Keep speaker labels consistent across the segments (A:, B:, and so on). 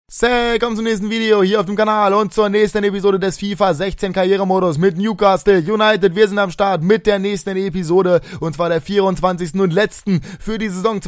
A: Willkommen zum nächsten Video hier auf dem Kanal und zur nächsten Episode des FIFA 16 Karrieremodus mit Newcastle United. Wir sind am Start mit der nächsten Episode und zwar der 24. und letzten für die Saison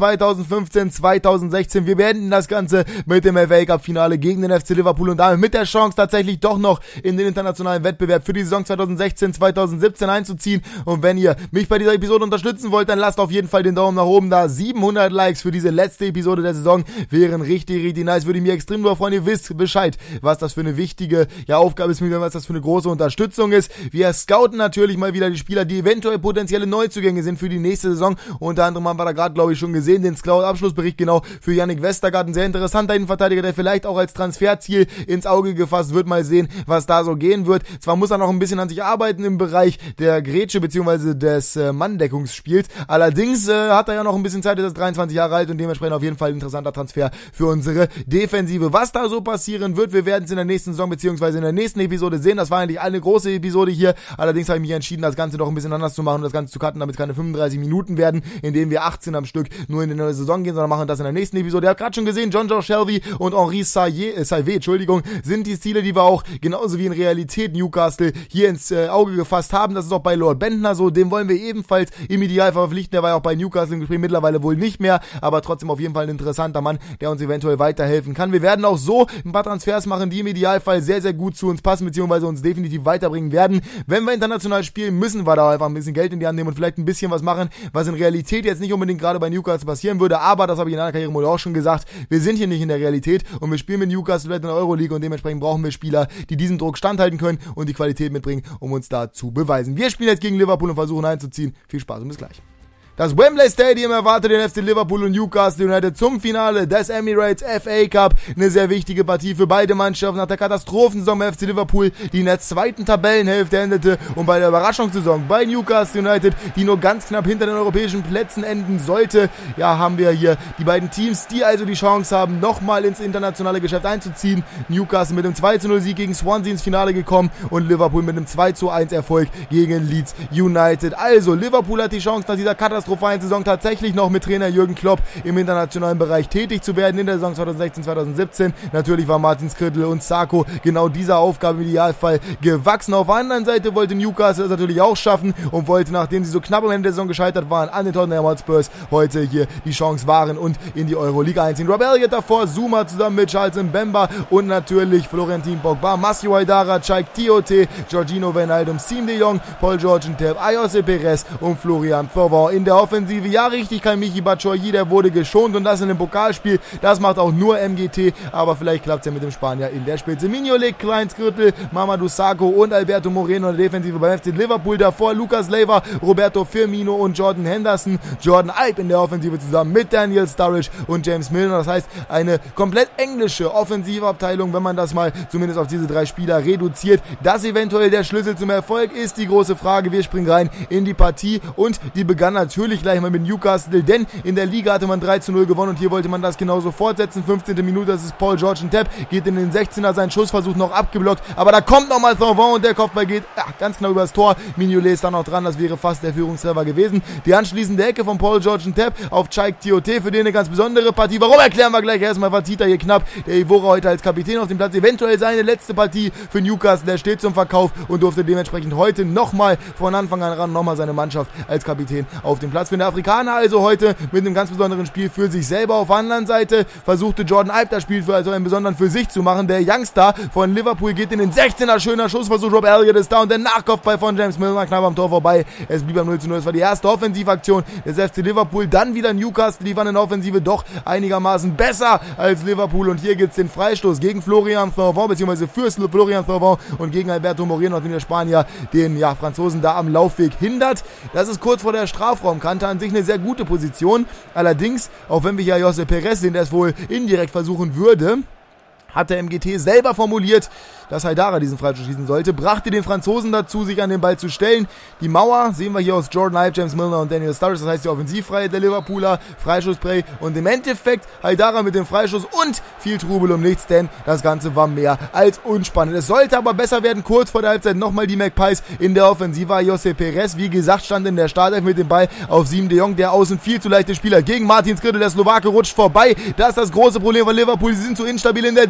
A: 2015-2016. Wir beenden das Ganze mit dem FA Cup Finale gegen den FC Liverpool und damit mit der Chance tatsächlich doch noch in den internationalen Wettbewerb für die Saison 2016-2017 einzuziehen. Und wenn ihr mich bei dieser Episode unterstützen wollt, dann lasst auf jeden Fall den Daumen nach oben da. 700 Likes für diese letzte Episode der Saison wären richtig nice, würde ich mir extrem Freunde, ihr wisst Bescheid, was das für eine wichtige Aufgabe ist, was das für eine große Unterstützung ist. Wir scouten natürlich mal wieder die Spieler, die eventuell potenzielle Neuzugänge sind für die nächste Saison. Unter anderem haben wir da gerade, glaube ich, schon gesehen, den Scout-Abschlussbericht genau für Yannick Westergaard, ein sehr interessanter Innenverteidiger, der vielleicht auch als Transferziel ins Auge gefasst wird. Mal sehen, was da so gehen wird. Zwar muss er noch ein bisschen an sich arbeiten im Bereich der Grätsche bzw. des Manndeckungsspiels. Allerdings hat er ja noch ein bisschen Zeit, er ist 23 Jahre alt und dementsprechend auf jeden Fall ein interessanter Transfer für unsere Defensive. Was da so passieren wird, wir werden es in der nächsten Saison bzw. in der nächsten Episode sehen. Das war eigentlich eine große Episode hier. Allerdings habe ich mich entschieden, das Ganze noch ein bisschen anders zu machen und das Ganze zu cutten, damit es keine 35 Minuten werden, in denen wir 18 am Stück nur in die neue Saison gehen, sondern machen das in der nächsten Episode. Ihr habt gerade schon gesehen, Jonjo Shelvey und Henri Saivet, sind die Ziele, die wir auch genauso wie in Realität Newcastle hier ins Auge gefasst haben. Das ist auch bei Lord Bendtner so. Den wollen wir ebenfalls im Idealfall verpflichten. Der war ja auch bei Newcastle im Gespräch, mittlerweile wohl nicht mehr, aber trotzdem auf jeden Fall ein interessanter Mann, der uns eventuell weiterhelfen kann. Wir werden auch so ein paar Transfers machen, die im Idealfall sehr gut zu uns passen, beziehungsweise uns definitiv weiterbringen werden. Wenn wir international spielen, müssen wir da einfach ein bisschen Geld in die Hand nehmen und vielleicht ein bisschen was machen, was in Realität jetzt nicht unbedingt gerade bei Newcastle passieren würde, aber das habe ich in einer Karrieremodus auch schon gesagt, wir sind hier nicht in der Realität und wir spielen mit Newcastle in der Euroleague und dementsprechend brauchen wir Spieler, die diesem Druck standhalten können und die Qualität mitbringen, um uns da zu beweisen. Wir spielen jetzt gegen Liverpool und versuchen einzuziehen. Viel Spaß und bis gleich. Das Wembley Stadium erwartet den FC Liverpool und Newcastle United zum Finale des Emirates FA Cup. Eine sehr wichtige Partie für beide Mannschaften nach der Katastrophensaison beim FC Liverpool, die in der zweiten Tabellenhälfte endete, und bei der Überraschungssaison bei Newcastle United, die nur ganz knapp hinter den europäischen Plätzen enden sollte. Ja, haben wir hier die beiden Teams, die also die Chance haben, nochmal ins internationale Geschäft einzuziehen. Newcastle mit einem 2:0-Sieg gegen Swansea ins Finale gekommen und Liverpool mit einem 2:1 Erfolg gegen Leeds United. Also, Liverpool hat die Chance, nach dieser katastrophalen Saison tatsächlich noch mit Trainer Jürgen Klopp im internationalen Bereich tätig zu werden in der Saison 2016-2017. Natürlich war Martin Skritel und Sarko genau dieser Aufgabe im Idealfall gewachsen. Auf der anderen Seite wollte Newcastle es natürlich auch schaffen und wollte, nachdem sie so knapp am Ende der Saison gescheitert waren, an den Tottenham Hotspurs heute hier die Chance wahren und in die Euroleague einziehen. Rob Elliott davor, Zuma zusammen mit Charles Mbemba und natürlich Florentin Pogba, Masio Haidara, Cheick Tiote, Georginio Wijnaldum, Siem de Jong, Paul George Ntep, Ayoze Perez und Florian Thauvin. In der Offensive, ja richtig, kein Michy Batshuayi, der wurde geschont und das in einem Pokalspiel, das macht auch nur MGT, aber vielleicht klappt es ja mit dem Spanier in der Spitze. Mignolet, Klein Skritel, Mamadou Sakho und Alberto Moreno in der Defensive beim FC Liverpool, davor Lucas Leiva, Roberto Firmino und Jordan Henderson, Jordan Ibe in der Offensive zusammen mit Daniel Sturridge und James Milner. Das heißt, eine komplett englische Offensivabteilung, wenn man das mal zumindest auf diese drei Spieler reduziert. Das eventuell der Schlüssel zum Erfolg ist die große Frage. Wir springen rein in die Partie und die begann natürlich gleich mal mit Newcastle, denn in der Liga hatte man 3:0 gewonnen und hier wollte man das genauso fortsetzen. 15. Minute, das ist Paul George Ntep, geht in den 16er, sein Schussversuch noch abgeblockt, aber da kommt nochmal Thauvin und der Kopfball geht ganz knapp übers Tor. Mignolet ist da noch dran, das wäre fast der Führungstreffer gewesen. Die anschließende Ecke von Paul George Ntep auf Cheick Tiote, für den eine ganz besondere Partie. Warum, erklären wir gleich. Erstmal verzieht er hier knapp der Ivora heute als Kapitän auf dem Platz. Eventuell seine letzte Partie für Newcastle, der steht zum Verkauf und durfte dementsprechend heute nochmal von Anfang an ran nochmal seine Mannschaft als Kapitän auf dem Platz. Für den Afrikaner also heute mit einem ganz besonderen Spiel für sich selber. Auf der anderen Seite versuchte Jordan Ibe das Spiel also einen besonderen für sich zu machen. Der Youngster von Liverpool geht in den 16er, schöner Schussversuch, Rob Elliott ist da und der Nachkopfball von James Milner knapp am Tor vorbei. Es blieb am 0:0. Das war die erste Offensivaktion des FC Liverpool. Dann wieder Newcastle, die waren in der Offensive doch einigermaßen besser als Liverpool und hier gibt es den Freistoß gegen Florian Thauvin, beziehungsweise für Florian Thauvin und gegen Alberto Moreno, nachdem der Spanier den Franzosen da am Laufweg hindert. Das ist kurz vor der Strafraumkante, an sich eine sehr gute Position. Allerdings, auch wenn wir hier Ayoze Perez sehen, der es wohl indirekt versuchen würde, hat der MGT selber formuliert, dass Haidara diesen Freistoß schießen sollte, brachte den Franzosen dazu, sich an den Ball zu stellen. Die Mauer sehen wir hier aus Jordan Ibe, James Milner und Daniel Sturridge, das heißt die Offensivfreiheit der Liverpooler, Freistoßplay und im Endeffekt Haidara mit dem Freistoß und viel Trubel um nichts, denn das Ganze war mehr als unspannend. Es sollte aber besser werden, kurz vor der Halbzeit nochmal die Magpies in der Offensive. Ayoze Perez, wie gesagt, stand in der Startelf mit dem Ball auf Siem de Jong, der außen viel zu leichte Spieler gegen Martin Skritel, der Slowake rutscht vorbei. Das ist das große Problem von Liverpool, sie sind zu instabil in der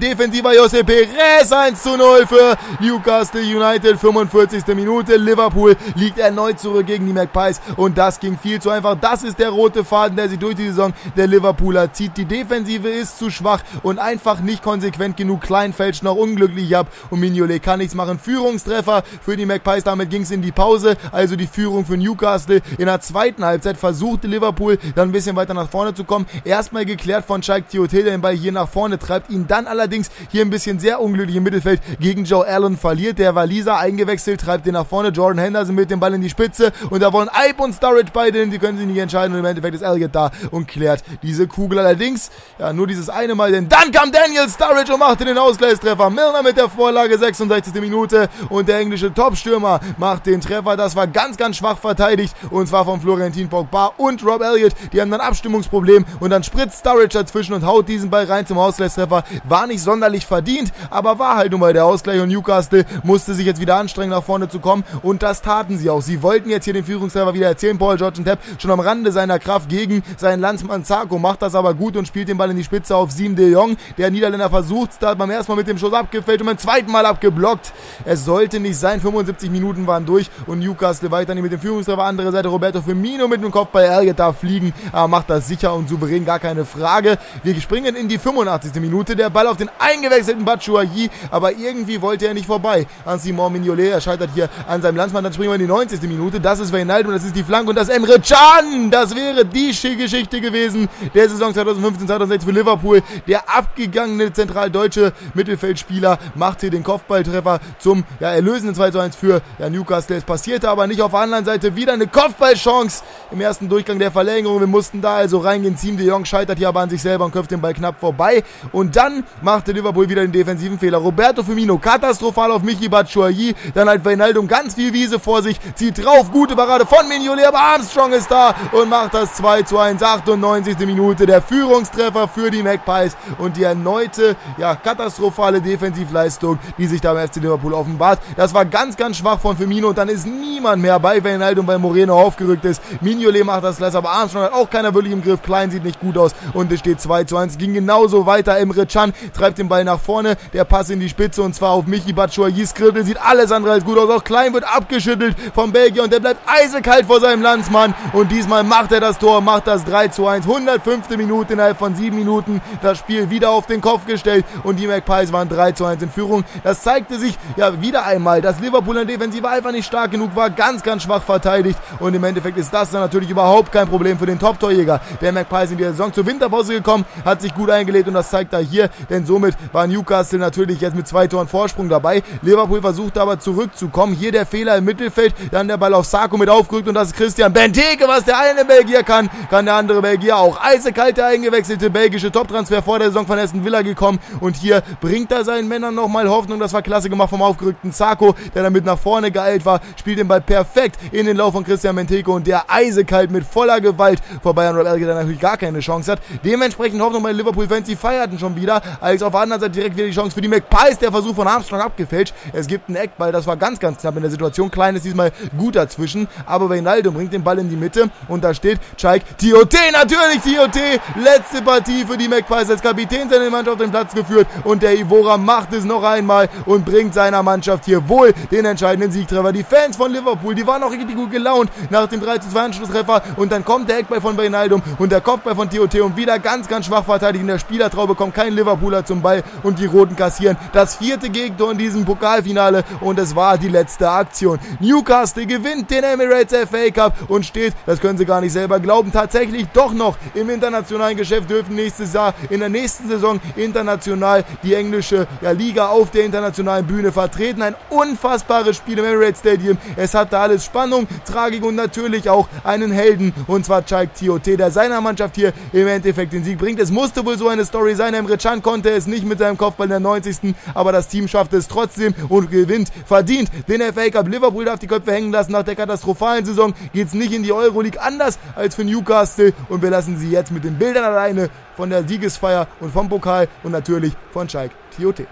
A: defensiver José Perez, 1:0 für Newcastle United, 45. Minute. Liverpool liegt erneut zurück gegen die Magpies und das ging viel zu einfach. Das ist der rote Faden, der sich durch die Saison der Liverpooler zieht. Die Defensive ist zu schwach und einfach nicht konsequent genug. Klein fälscht noch unglücklich ab und Mignolet kann nichts machen. Führungstreffer für die Magpies, damit ging es in die Pause, also die Führung für Newcastle. In der zweiten Halbzeit versuchte Liverpool dann ein bisschen weiter nach vorne zu kommen. Erstmal geklärt von Cheick Tioté, der den Ball hier nach vorne treibt, ihn dann allerdings hier ein bisschen sehr unglücklich im Mittelfeld gegen Joe Allen verliert. Der Waliser eingewechselt, treibt den nach vorne. Jordan Henderson mit dem Ball in die Spitze und da wollen Ibe und Sturridge beide hin, die können sich nicht entscheiden und im Endeffekt ist Elliott da und klärt diese Kugel allerdings. Ja, nur dieses eine Mal, denn dann kam Daniel Sturridge und machte den Ausgleichstreffer. Milner mit der Vorlage, 66. Minute und der englische Topstürmer macht den Treffer. Das war ganz, ganz schwach verteidigt und zwar von Florentin Pogba und Rob Elliott. Die haben dann Abstimmungsproblem und dann spritzt Sturridge dazwischen und haut diesen Ball rein zum Ausgleichstreffer. War nicht sonderlich verdient, aber war halt nun mal der Ausgleich und Newcastle musste sich jetzt wieder anstrengen, nach vorne zu kommen und das taten sie auch. Sie wollten jetzt hier den Führungstreffer wieder erzielen. Paul George Tapp schon am Rande seiner Kraft gegen seinen Landsmann Zarco, macht das aber gut und spielt den Ball in die Spitze auf Siem de Jong. Der Niederländer versucht, da hat beim ersten Mal mit dem Schuss abgefälscht und beim zweiten Mal abgeblockt. Es sollte nicht sein, 75 Minuten waren durch und Newcastle weiterhin mit dem Führungstreffer. Andere Seite Roberto Firmino mit dem Kopfball. Elliott darf fliegen, aber macht das sicher und souverän, gar keine Frage. Wir springen in die 85. Minute. Der Ball auf den eingewechselten Batshuayi, aber irgendwie wollte er nicht vorbei an Simon Mignolet. Er scheitert hier an seinem Landsmann. Dann springen wir in die 90. Minute. Das ist Wijnaldum, das ist die Flanke und das Emre Can. Das wäre die Geschichte gewesen der Saison 2015-2016 für Liverpool. Der abgegangene zentraldeutsche Mittelfeldspieler macht hier den Kopfballtreffer zum erlösenden 2:1 für Newcastle. Es passierte aber nicht. Auf der anderen Seite wieder eine Kopfballchance im ersten Durchgang der Verlängerung. Wir mussten da also reingehen. Siem de Jong scheitert hier aber an sich selber und köpft den Ball knapp vorbei. Und dann machte Liverpool wieder den defensiven Fehler. Roberto Firmino katastrophal auf Michy Batshuayi. Dann halt Wijnaldum ganz viel Wiese vor sich. Zieht drauf. Gute Parade von Mignolet. Aber Armstrong ist da und macht das 2:1. 98. Minute. Der Führungstreffer für die Magpies. Und die erneute, katastrophale Defensivleistung, die sich da beim FC Liverpool offenbart. Das war ganz, ganz schwach von Firmino. Und dann ist niemand mehr bei Wijnaldum, weil Moreno aufgerückt ist. Mignolet macht das Lesser, aber Armstrong hat auch keiner wirklich im Griff. Klein sieht nicht gut aus und es steht 2:1. Ging genauso weiter. Emre Can treibt den Ball nach vorne. Der Pass in die Spitze und zwar auf Michy Batshuayi. Skribbel sieht alles andere als gut aus. Auch Klein wird abgeschüttelt vom Belgier und der bleibt eisekalt vor seinem Landsmann. Und diesmal macht er das Tor, macht das 3:1. 105. Minute, innerhalb von 7 Minuten das Spiel wieder auf den Kopf gestellt und die Magpies waren 3:1 in Führung. Das zeigte sich wieder einmal, dass Liverpool in der Defensive einfach nicht stark genug war. Ganz, ganz schwach verteidigt und im Endeffekt ist das dann natürlich überhaupt kein Problem für den Top-Torjäger der Magpies in der Saison. Zur Winterpause gekommen, hat sich gut eingelebt und das zeigt er hier, denn somit war Newcastle natürlich jetzt mit 2 Toren Vorsprung dabei. Liverpool versuchte aber zurückzukommen. Hier der Fehler im Mittelfeld, dann der Ball auf Sarko mit aufgerückt und das ist Christian Benteke. Was der eine Belgier kann der andere Belgier auch. Eisekalt der eingewechselte belgische Top-Transfer vor der Saison von Aston Villa gekommen und hier bringt er seinen Männern nochmal Hoffnung. Das war klasse gemacht vom aufgerückten Sarko, der damit nach vorne geeilt war, spielt den Ball perfekt in den Lauf von Christian Benteke und der eisekalt mit voller Gewalt vorbei an Rob Elliott, der natürlich gar keine Chance hat. Dementsprechend Hoffnung bei Liverpool-Fans, die feierten schon wieder. Alex auf der anderen Seite direkt wieder die Chance für die Magpies, der Versuch von Armstrong abgefälscht. Es gibt einen Eckball, das war ganz, ganz knapp in der Situation. Klein ist diesmal gut dazwischen, aber Wijnaldum bringt den Ball in die Mitte und da steht Cheick Tioté, natürlich Tioté, letzte Partie für die Magpies als Kapitän seine Mannschaft auf den Platz geführt und der Ivora macht es noch einmal und bringt seiner Mannschaft hier wohl den entscheidenden Siegtreffer. Die Fans von Liverpool, die waren auch richtig gut gelaunt nach dem 3:2 Anschlusstreffer und dann kommt der Eckball von Wijnaldum und der Kopfball von Tioté und wieder ganz, ganz schwach verteidigt. In der Spielertraube kommt kein Liverpooler zum Ball und die Roten kassieren das 4. Gegentor in diesem Pokalfinale und es war die letzte Aktion. Newcastle gewinnt den Emirates FA Cup und steht, das können sie gar nicht selber glauben, tatsächlich doch noch im internationalen Geschäft, dürfen nächstes Jahr in der nächsten Saison international die englische Liga auf der internationalen Bühne vertreten. Ein unfassbares Spiel im Emirates Stadium. Es hatte alles Spannung, Tragik und natürlich auch einen Helden und zwar Cheick Tioté, der seiner Mannschaft hier im Endeffekt den Sieg bringt. Es musste wohl so eine Story sein. Emre Can konnte es nicht mit seinem Kopfball in der 90. aber das Team schaffte es trotzdem und gewinnt verdient den FA Cup. Liverpool darf die Köpfe hängen lassen. Nach der katastrophalen Saison geht es nicht in die Euroleague, anders als für Newcastle und wir lassen sie jetzt mit den Bildern alleine von der Siegesfeier und vom Pokal und natürlich von Cheick Tioté.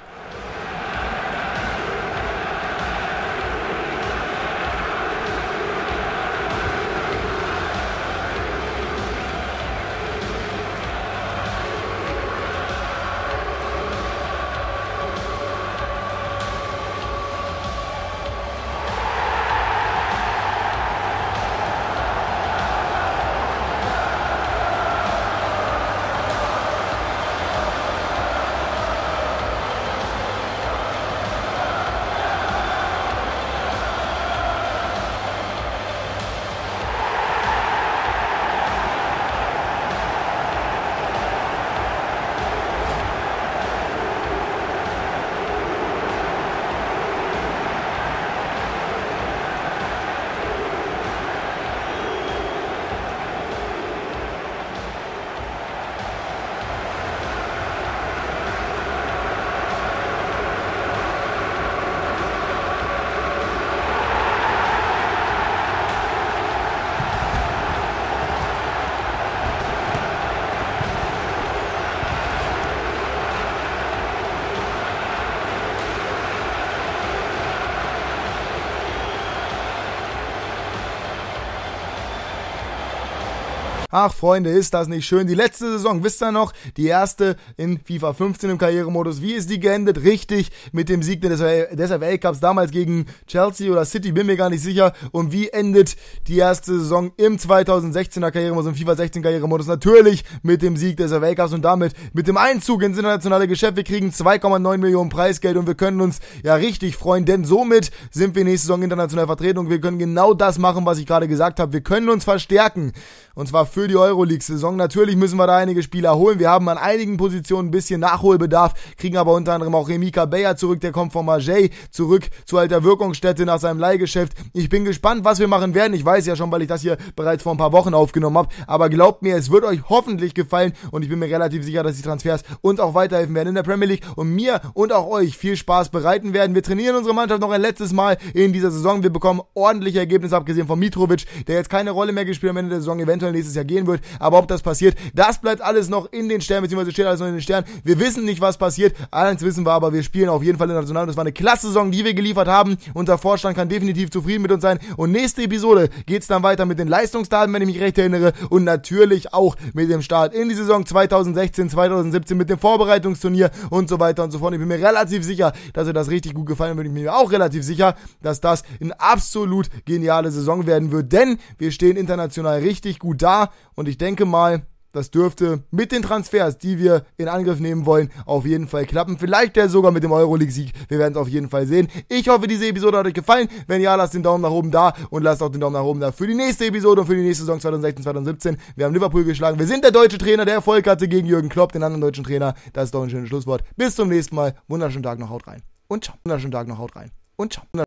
A: Ach Freunde, ist das nicht schön? Die letzte Saison, wisst ihr noch? Die erste in FIFA 15 im Karrieremodus. Wie ist die geendet? Richtig, mit dem Sieg des FA Cups damals gegen Chelsea oder City, bin mir gar nicht sicher. Und wie endet die erste Saison im 2016er Karrieremodus, im FIFA 16 Karrieremodus? Natürlich mit dem Sieg des FA Cups und damit mit dem Einzug ins internationale Geschäft. Wir kriegen 2,9 Millionen Preisgeld und wir können uns ja richtig freuen, denn somit sind wir nächste Saison international vertreten und wir können genau das machen, was ich gerade gesagt habe. Wir können uns verstärken. Und zwar für die Euroleague-Saison. Natürlich müssen wir da einige Spieler holen. Wir haben an einigen Positionen ein bisschen Nachholbedarf, kriegen aber unter anderem auch Remy Cabella zurück, der kommt von Marseille zurück zu alter Wirkungsstätte nach seinem Leihgeschäft. Ich bin gespannt, was wir machen werden. Ich weiß ja schon, weil ich das hier bereits vor ein paar Wochen aufgenommen habe, aber glaubt mir, es wird euch hoffentlich gefallen und ich bin mir relativ sicher, dass die Transfers uns auch weiterhelfen werden in der Premier League und mir und auch euch viel Spaß bereiten werden. Wir trainieren unsere Mannschaft noch ein letztes Mal in dieser Saison. Wir bekommen ordentliche Ergebnisse, abgesehen von Mitrovic, der jetzt keine Rolle mehr gespielt am Ende der Saison, eventuell nächstes Jahr gehen wird, aber ob das passiert, das bleibt alles noch in den Sternen, beziehungsweise steht alles noch in den Sternen. Wir wissen nicht, was passiert, eins wissen wir aber, wir spielen auf jeden Fall international. Das war eine klasse Saison, die wir geliefert haben. Unser Vorstand kann definitiv zufrieden mit uns sein und nächste Episode geht's dann weiter mit den Leistungsdaten, wenn ich mich recht erinnere und natürlich auch mit dem Start in die Saison 2016, 2017 mit dem Vorbereitungsturnier und so weiter und so fort. Ich bin mir relativ sicher, dass euch das richtig gut gefallen wird. Ich bin mir auch relativ sicher, dass das eine absolut geniale Saison werden wird, denn wir stehen international richtig gut da und ich denke mal, das dürfte mit den Transfers, die wir in Angriff nehmen wollen, auf jeden Fall klappen. Vielleicht ja sogar mit dem Euroleague-Sieg. Wir werden es auf jeden Fall sehen. Ich hoffe, diese Episode hat euch gefallen. Wenn ja, lasst den Daumen nach oben da und lasst auch den Daumen nach oben da für die nächste Episode und für die nächste Saison 2016, 2017. Wir haben Liverpool geschlagen. Wir sind der deutsche Trainer, der Erfolg hatte gegen Jürgen Klopp, den anderen deutschen Trainer. Das ist doch ein schönes Schlusswort. Bis zum nächsten Mal. Wunderschönen Tag noch, haut rein. Und ciao. Wunderschönen Tag noch, haut rein. Und ciao.